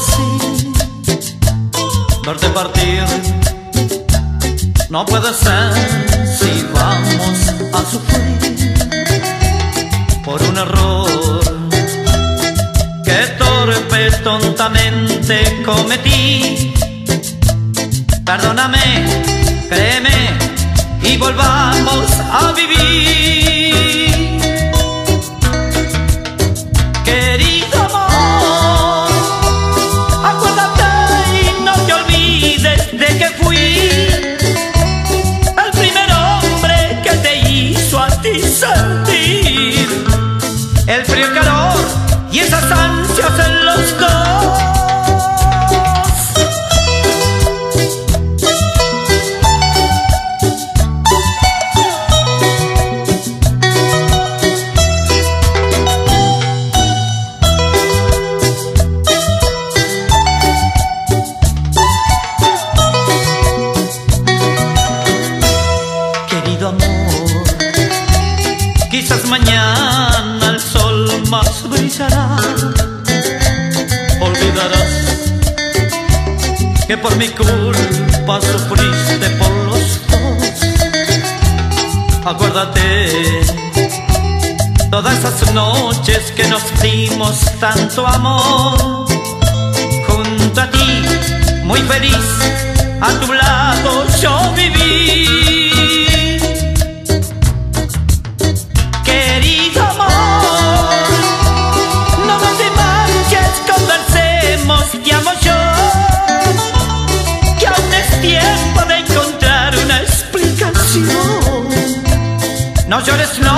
así, verte partir no puede ser si vamos a sufrir por un error que torpe tontamente cometí. Perdóname, créeme y volvamos a vivir. Querido amor, acuérdate y no te olvides de que fui el primer hombre que te hizo a ti sentir el frío y calor y esas ansias en los dos. Quizás mañana el sol más brillará. Olvidarás que por mi culpa sufriste por los dos. Acuérdate todas esas noches que nos dimos tanto amor. Junto a ti, muy feliz, a tu lado yo viví. No llores, no.